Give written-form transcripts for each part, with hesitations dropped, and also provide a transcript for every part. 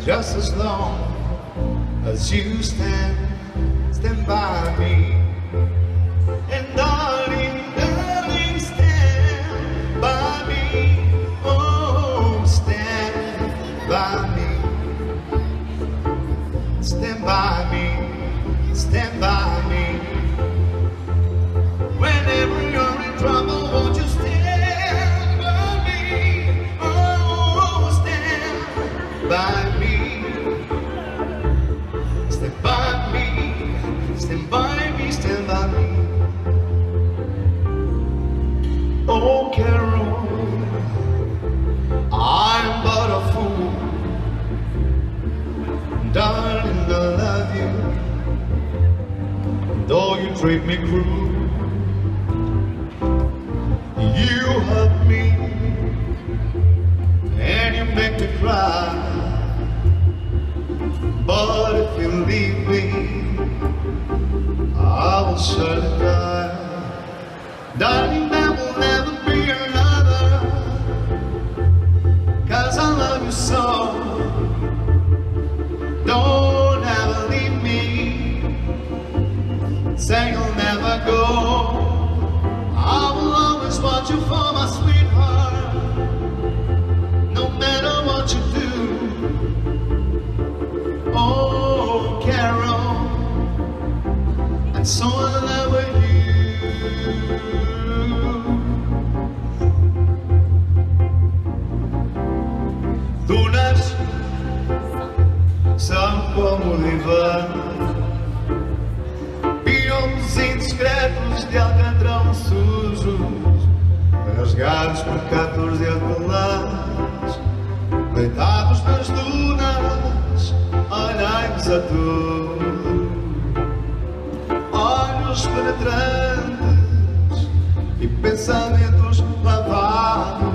just as long as you stand by me. And darling, darling, stand by me. Oh, stand by me. Stand by me. Stand by me. Whenever you're in trouble, won't you stand by me? Oh, stand by me. Stand by me. Stand by me. Stand by me. Oh, Carol, I'm but a fool. Darling, I love you. Though you treat me cruel, you hurt me and you make me cry. But if you leave me, I will surely die. Darling, there will never be another, 'cause I love you so. Don't ever leave me. Say you'll never go. I will always want you for my sweetheart, no matter what you do. Oh, Carol, I'm so in love with you. Dunas são como o divã, piões indiscretos de alcatrão sujos, rasgados por 14 alcolãs, deitados nas dunas, olhai-nos a tu, olhos penetrantes e pensamentos lavados.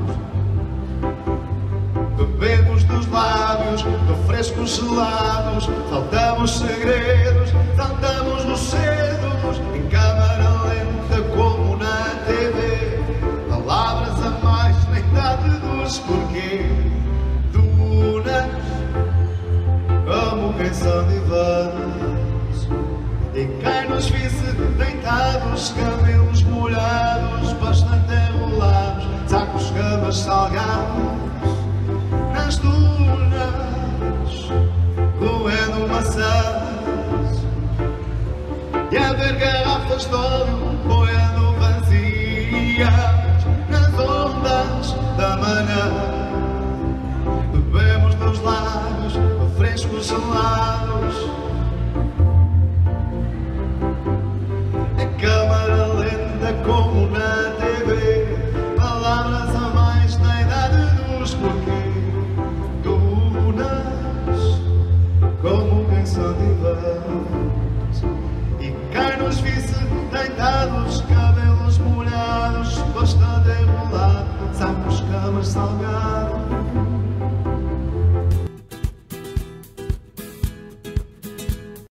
Bebemos dos lábios refrescos gelados, saltamos segredos, saltamos nos cedos, em câmara lenta como na TV. Palavras a mais, nem dá deduz porquê. Dunas, como quem são divãs, e cai-nos vice deitados, cabelos molhados, bastante enrolados, sacos, gamas salgados. Nas dunas, roendo maçãs, e a ver garrafas de óleo boiando vazias nas ondas da manhã. Bebemos dos lábios refrescos gelados, em câmara lenta como na TV. Palavras a mais na idade dos porquês. Como quem são divãs, e cai-nos vice deitados, cabelos molhados, bastante enrolados, sacos, camas, salgados.